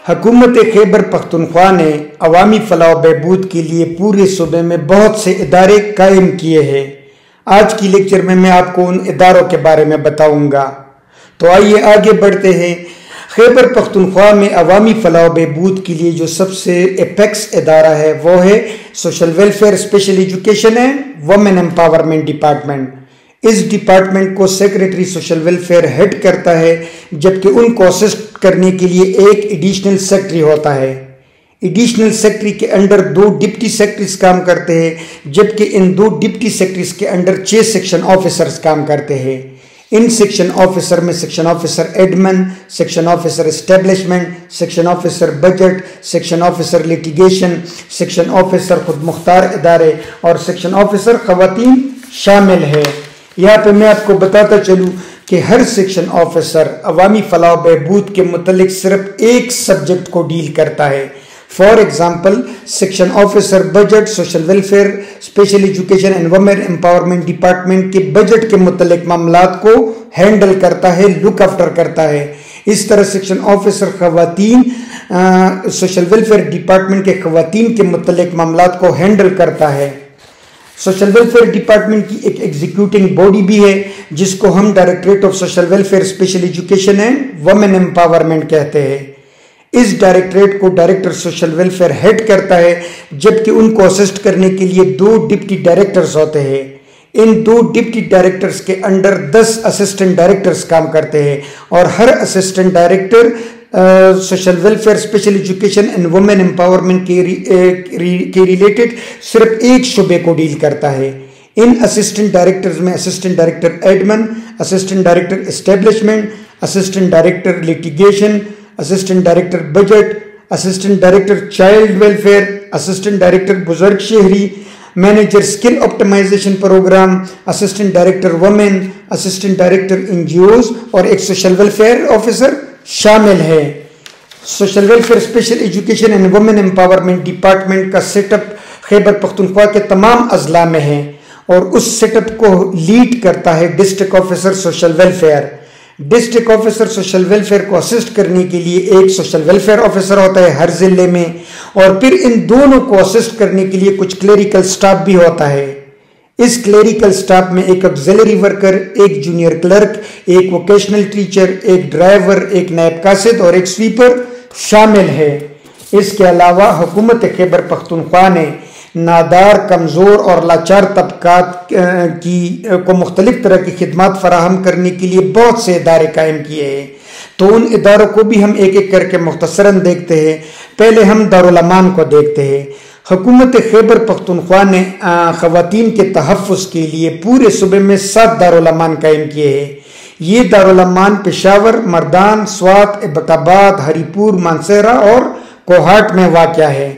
حکومت خیبر پختونخوا نے عوامی فلاح و بہبود کے لیے پورے صوبے میں بہت سے ادارے قائم کیے ہیں۔ آج کی لیکچر میں آپ کو ان اداروں کے بارے میں بتاؤں گا۔ تو آئیے آگے بڑھتے ہیں۔ خیبر پختونخوا میں عوامی فلاح و بہبود کے لیے جو سب سے ایپیکس ادارہ ہے وہ ہے social welfare special education and women empowerment department. اس ڈپارٹمنٹ کو سیکریٹری سوشل ویلفیئر ہیڈ کرتا ہے، جبکہ ان کو اسسٹ کرنے کے لیے ایک ایڈیشنل سیکریٹری ہوتا ہے۔ ایڈیشنل سیکریٹری کے انڈر 2 ڈپٹی سیکریٹریز کام کرتے ہیں، جبکہ ان 2 ڈپٹی سیکریٹریز کے انڈر 6 سیکشن آفیسرز کام کرتے ہیں۔ ان سیکشن آفیسر میں section officer admin, section officer establishment, section officer budget, section officer litigation, section officer خود مختار ادارے اور سیکشن آفیسر خواتین شامل ہے۔ یہاں پہ میں آپ کو بتاتا چلوں کہ ہر سیکشن آفیسر عوامی فلاح و بہبود کے متعلق صرف ایک سبجیکٹ کو ڈیل کرتا ہے۔ For example section officer budget social welfare special education and women empowerment department کے بجٹ کے متعلق معاملات کو ہینڈل کرتا ہے، لک آفٹر کرتا ہے۔ اس طرح سیکشن آفیسر خواتین سوشل ویلفیئر ڈپارٹمنٹ کے خواتین کے متعلق معاملات کو ہینڈل کرتا ہے۔ سوشل ویلفیئر ڈپارٹمنٹ کی ایک ایگزیکیوٹنگ باڈی بھی ہے جس کو ہم directorate of social welfare special education and women empowerment کہتے ہیں۔ اس ڈائریکٹریٹ کو ڈائریکٹر سوشل ویلفیئر ہیڈ کرتا ہے، جبکہ ان کو اسسٹ کرنے کے لیے 2 ڈپٹی ڈائریکٹرز ہوتے ہیں۔ ان 2 ڈپٹی ڈائریکٹرز کے انڈر 10 اسسٹنٹ ڈائریکٹرز کام کرتے ہیں، اور ہر assistant director social welfare special education and women empowerment کے ریلیٹڈ صرف ایک شعبے کو ڈیل کرتا ہے۔ ان اسسٹنٹ ڈائریکٹرز میں assistant director admin, assistant director establishment, assistant director litigation, assistant director budget, assistant director child welfare, assistant director بزرگ شہری، manager skill optimization program, assistant director women, assistant director NGOs اور ایک social welfare officer شامل ہے۔ Social welfare special education and women empowerment department کا set up Khyber Pakhtunkhwa کے تمام اضلاع میں ہے، اور اس سیٹ اپ کو لیڈ کرتا ہے district officer social welfare. District officer social welfare کو اسسٹ کرنے کے لیے ایک سوشل ویلفیئر آفیسر ہوتا ہے ہر ضلع میں، اور پھر ان دونوں کو اسسٹ کرنے کے لیے کچھ کلیریکل سٹاف بھی ہوتا ہے۔ اس کلیریکل سٹاف میں ایک آگزیلری ورکر، ایک جونیئر کلرک، ایک ووکیشنل ٹیچر، ایک ڈرائیور، ایک نائب قاصد اور ایک سویپر شامل ہے۔ اس کے علاوہ حکومت خیبر پختونخوا نے نادار، کمزور اور لاچار طبقات کو مختلف طرح کی خدمات فراہم کرنے کے لیے بہت سے ادارے قائم کیے ہیں۔ تو ان اداروں کو بھی ہم ایک ایک کر کے مختصراً دیکھتے ہیں۔ پہلے ہم دارالامان کو دیکھتے ہیں۔ حکومت خیبر پختونخوا نے خواتین کے تحفظ کے لیے پورے صوبے میں 7 دارالامان قائم کیے ہیں۔ یہ دارالامان پشاور، مردان، سوات، ایبٹ آباد، ہری پور، مانسہرہ اور کوہاٹ میں واقع ہے۔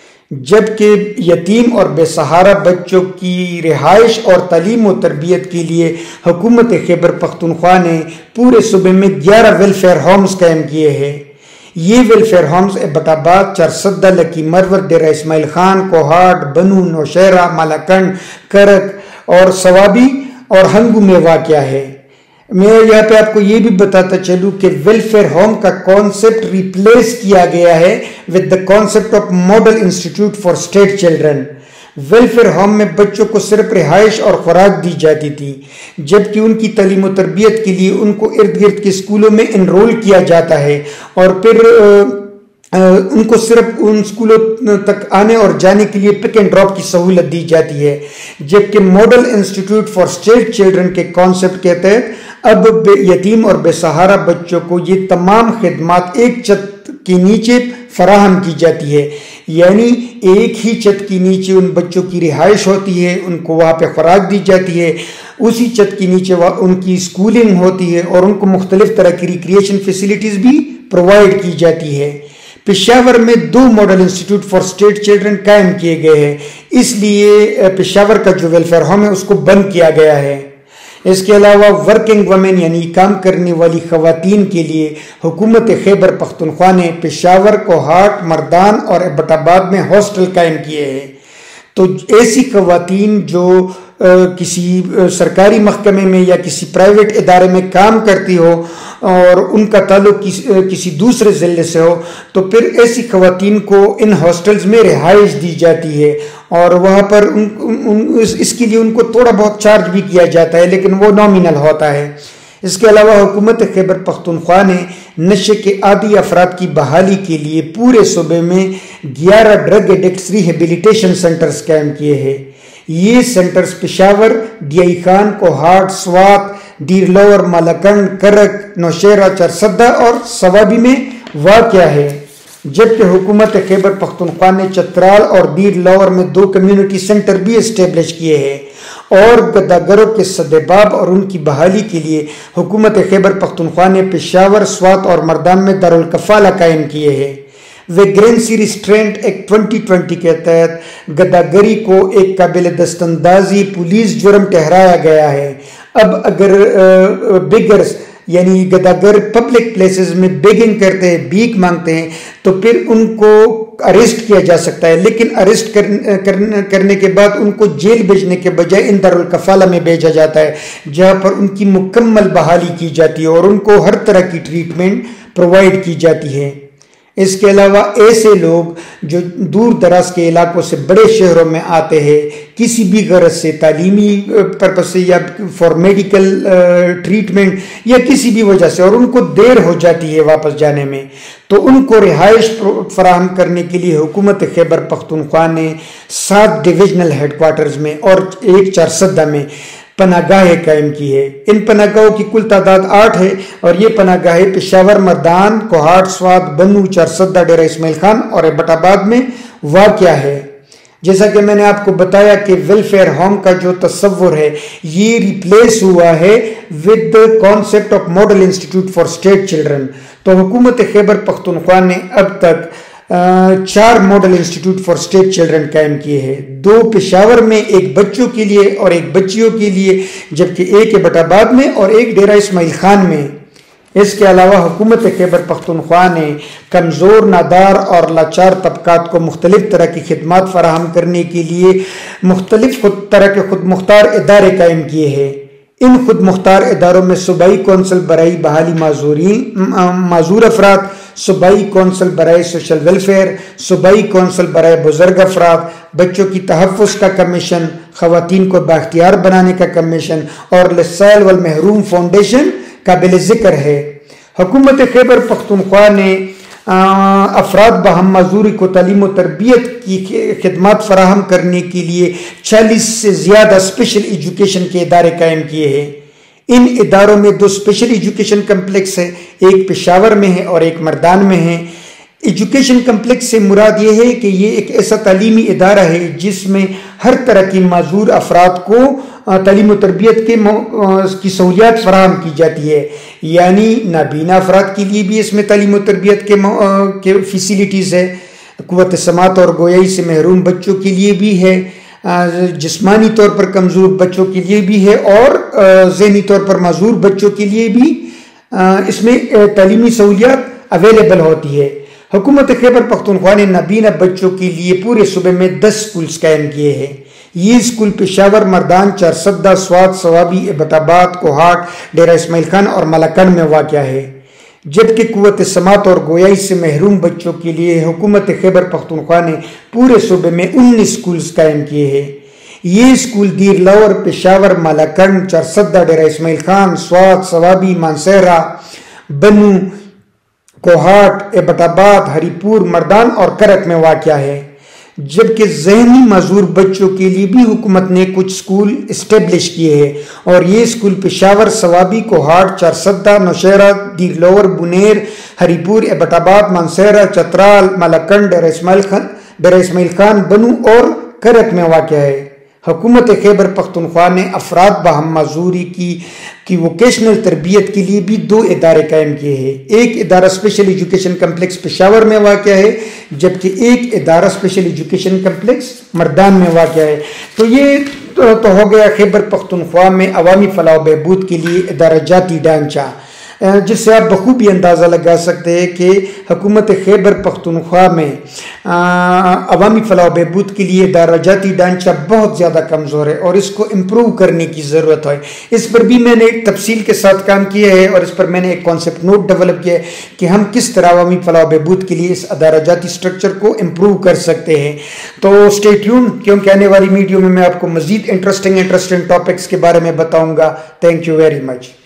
جبکہ یتیم اور بے سہارا بچوں کی رہائش اور تعلیم و تربیت کے لیے حکومت خیبر پختونخوا نے پورے صوبے میں 11 ویلفیئر ہومز قائم کیے ہیں۔ یہ ویلفیئر ہومز ایبٹ آباد، چارسدہ، لکی مرور، ڈیرہ اسماعیل خان، کوہاٹ، بنو، نوشہرہ، مالاکنڈ، کرک اور سوابی اور ہنگو میں واقع ہے۔ میں یہاں پہ آپ کو یہ بھی بتاتا چلوں کہ ویلفیئر ہوم کا کانسیپٹ ریپلیس کیا گیا ہے with the concept of model institute for state children. Welfare home میں بچوں کو صرف رہائش اور خوراک دی جاتی تھی، جبکہ ان کی تعلیم و تربیت کے لیے ان کو ارد گرد کے اسکولوں میں انرول کیا جاتا ہے، اور پھر ان کو صرف ان اسکولوں تک آنے اور جانے کے لیے پک اینڈ ڈراپ کی سہولت دی جاتی ہے۔ جبکہ model institute for state children کے کانسیپٹ کے تحت اب یتیم اور بے سہارا بچوں کو یہ تمام خدمات ایک چھت کے نیچے فراہم کی جاتی ہے، یعنی ایک ہی چھت کے نیچے ان بچوں کی رہائش ہوتی ہے، ان کو وہاں پہ خوراک دی جاتی ہے، اسی چھت کے نیچے ان کی اسکولنگ ہوتی ہے، اور ان کو مختلف طرح کی ریکریشن فیسلٹیز بھی پرووائڈ کی جاتی ہے۔ پشاور میں 2 model institute for state children قائم کیے گئے ہیں، اس لیے پشاور کا جو ویلفیئر ہوم ہے اس کو بند کیا گیا ہے۔ اس کے علاوہ ورکنگ ویمن یعنی کام کرنے والی خواتین کے لیے حکومت خیبر پختونخوا نے پشاور، کوہاٹ، مردان اور ایبٹ آباد میں ہاسٹل قائم کیے ہیں۔ تو ایسی خواتین جو کسی سرکاری محکمے میں یا کسی پرائیویٹ ادارے میں کام کرتی ہو اور ان کا تعلق کسی دوسرے ضلع سے ہو، تو پھر ایسی خواتین کو ان ہاسٹلز میں رہائش دی جاتی ہے، اور وہاں پر اس کے لیے ان کو تھوڑا بہت چارج بھی کیا جاتا ہے، لیکن وہ نامینل ہوتا ہے۔ اس کے علاوہ حکومت خیبر پختونخوا نے نشے کے عادی افراد کی بحالی کے لیے پورے صوبے میں 11 ڈرگ ایڈکٹس ریہیبلیٹیشن سینٹرز قائم کیے ہیں۔ یہ centres Peshawar, D I Khan, Kohat, Swat, Dir lower, Malakand, Karak, Nowshera, Charsadda اور سوابی میں واقع ہے، جبکہ حکومت خیبر پختونخوا نے چترال اور دیر لور میں 2 کمیونٹی سینٹر بھی اسٹیبلش کیے ہیں، اور گداگروں کے سدباب اور ان کی بحالی کے لیے حکومت خیبر پختونخوا نے پشاور، سوات اور مردان میں دارالکفالہ قائم کیے ہیں۔ ویگرینسی ریسٹرینٹ ایکٹ 2020 کے تحت گداگری کو ایک قابل دستاندازی پولیس جرم ٹھہرایا گیا ہے۔ اب اگر بیگرز یعنی گداگر پبلک پلیسز میں بیگنگ کرتے ہیں، بھیک مانگتے ہیں، تو پھر ان کو اریسٹ کیا جا سکتا ہے، لیکن اریسٹ کرنے کے بعد ان کو جیل بھیجنے کے بجائے ان دارالکفالہ میں بھیجا جاتا ہے، جہاں پر ان کی مکمل بحالی کی جاتی ہے اور ان کو ہر طرح کی ٹریٹمنٹ پرووائڈ کی جاتی ہے۔ اس کے علاوہ ایسے لوگ جو دور دراز کے علاقوں سے بڑے شہروں میں آتے ہیں کسی بھی غرض سے، تعلیمی پرپس سے یا فار میڈیکل ٹریٹمنٹ یا کسی بھی وجہ سے، اور ان کو دیر ہو جاتی ہے واپس جانے میں، تو ان کو رہائش فراہم کرنے کے لیے حکومت خیبر پختونخوا نے 7 ڈویژنل ہیڈ کوارٹرز میں اور 1 چارسدہ میں پناہ گاہیں قائم کی ہے۔ ان پناہ گاہوں کی کل تعداد 8 ہے، اور یہ پناہ گاہیں پشاور، مردان، کوہاٹ، سوات، بنو، چارسدہ، ڈیرہ اسماعیل خان اور ایبٹ آباد میں واقع ہے۔ جیسا کہ میں نے آپ کو بتایا کہ ویلفیئر ہوم کا جو تصور ہے یہ ریپلیس ہوا ہے with the concept of model institute for state children. تو حکومت خیبر پختونخوا نے اب تک 4 model institute for state children قائم کیے ہیں، 2 پشاور میں، 1 بچوں کے لیے اور 1 بچیوں کے لیے، جبکہ 1 ایبٹ آباد میں اور 1 ڈیرہ اسماعیل خان میں۔ اس کے علاوہ حکومت خیبر پختونخوا نے کمزور، نادار اور لاچار طبقات کو مختلف طرح کی خدمات فراہم کرنے کے لیے مختلف طرح کے خود مختار ادارے قائم کیے ہیں۔ ان خود مختار اداروں میں صوبائی کونسل برائے بحالی معذور افراد، صوبائی کونسل برائے سوشل ویلفیئر، صوبائی کونسل برائے بزرگ افراد، بچوں کی تحفظ کا کمیشن، خواتین کو بااختیار بنانے کا کمیشن اور للسائل والمحروم فاؤنڈیشن قابل ذکر ہے۔ حکومت خیبر پختونخوا نے افراد باہم معذوری کو تعلیم و تربیت کی خدمات فراہم کرنے کے لیے 40 سے زیادہ اسپیشل ایجوکیشن کے ادارے قائم کیے ہیں۔ ان اداروں میں 2 اسپیشل ایجوکیشن کمپلیکس ہے، ایک پشاور میں ہے اور ایک مردان میں ہے۔ ایجوکیشن کمپلیکس سے مراد یہ ہے کہ یہ ایک ایسا تعلیمی ادارہ ہے جس میں ہر طرح کی معذور افراد کو تعلیم و تربیت کی سہولیات فراہم کی جاتی ہے، یعنی نابینا افراد کے لیے بھی اس میں تعلیم و تربیت کے فیسیلیٹیز ہے، قوت سماعت اور گویائی سے محروم بچوں کے لیے بھی ہے، جسمانی طور پر کمزور بچوں کے لیے بھی ہے، اور ذہنی طور پر معذور بچوں کے لیے بھی اس میں تعلیمی سہولیات اویلیبل ہوتی ہے۔ حکومت خیبر پختونخوا نے نابینا بچوں کے لیے پورے صوبے میں 10 سکولز قائم کیے ہیں۔ یہ اسکول پشاور، مردان، چارسدہ، سوات، سوابی، ایبٹ آباد، کوہاٹ، ڈیرہ اسماعیل خان اور مالاکنڈ میں واقع ہے، جبکہ قوت سماعت اور گویائی سے محروم بچوں کے لیے حکومت خیبر پختونخوا نے پورے صوبے میں 19 سکولز قائم کیے ہیں۔ یہ school Dir lower, Peshawar, Malakand, Charsadda, Dera Ismail Khan, Swat, Swabi, Mansehra, Bannu, Kohat, Abbott آباد، ہری پور، مردان اور کرک میں واقع ہے، جبکہ ذہنی معذور بچوں کے لیے بھی حکومت نے کچھ اسکول اسٹیبلش کیے ہیں، اور یہ school Peshawar, Swabi, Kohat, Charsadda, Nowshera, Dir lower, Buner, Haripur, Abbott آباد، مانسہرہ، چترال، مالاکنڈ، ڈیرہ اسماعیل خان، بنو اور کرک میں واقع ہے۔ حکومت خیبر پختونخوا نے افراد باہم معذوری کی ووکیشنل تربیت کے لیے بھی 2 ادارے قائم کیے ہیں۔ ایک ادارہ اسپیشل ایجوکیشن کمپلیکس پشاور میں واقع ہے، جبکہ ایک ادارہ اسپیشل ایجوکیشن کمپلیکس مردان میں واقع ہے۔ تو یہ تو ہو گیا خیبر پختونخوا میں عوامی فلاح و بہبود کے لیے ادارہ جاتی ڈھانچہ۔ जिससे आप बखूबी अंदाज़ा लगा सकते हैं कि हुकूमत खैबर पख्तूनख्वा में अवामी फलाह बहबूद के लिए इदाराजाती ढांचा बहुत ज़्यादा कमज़ोर है और इसको इम्प्रूव करने की ज़रूरत है। इस पर भी मैंने एक तफसील के साथ काम किया है और इस पर मैंने एक कॉन्सेप्ट नोट डेवलप किया है कि हम किस तरह अवामी फलाह बहबूद के लिए इस इदाराजाती स्ट्रक्चर को इम्प्रूव कर सकते हैं। तो स्टे ट्यून, क्योंकि आने वाली वीडियो में मैं आपको मज़ीद इंटरेस्टिंग टॉपिक्स के बारे में बताऊँगा। Thank you very much.